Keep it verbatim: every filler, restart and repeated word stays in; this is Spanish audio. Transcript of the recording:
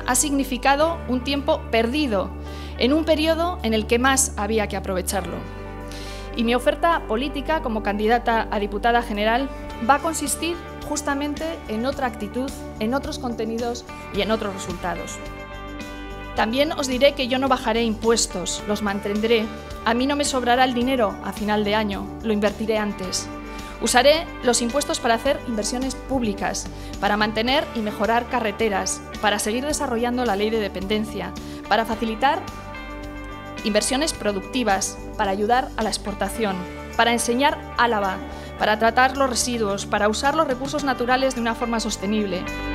ha significado un tiempo perdido en un periodo en el que más había que aprovecharlo. Y mi oferta política como candidata a diputada general va a consistir justamente en otra actitud, en otros contenidos y en otros resultados. También os diré que yo no bajaré impuestos, los mantendré. A mí no me sobrará el dinero a final de año, lo invertiré antes. Usaré los impuestos para hacer inversiones públicas, para mantener y mejorar carreteras, para seguir desarrollando la ley de dependencia, para facilitar inversiones productivas, para ayudar a la exportación, para enseñar Álava, para tratar los residuos, para usar los recursos naturales de una forma sostenible.